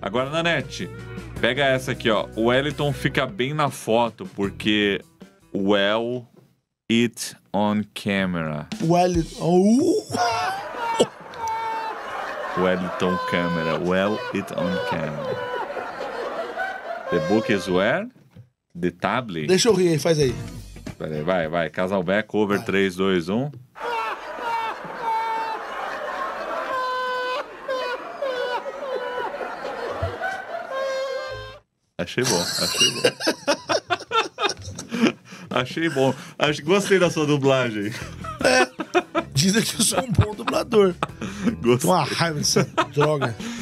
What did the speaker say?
Agora, Nanete, pega essa aqui, ó. O Wellington fica bem na foto, porque well it on camera. Wellington camera. Well it on camera. The book is where? The tablet? Deixa eu rir aí, faz aí. Pera aí, vai. Casalbeck, over 3, 2, 1. Achei bom. Achei bom. Gostei da sua dublagem. Dizem que eu sou um bom dublador. Gostei. Uma raiva dessa droga.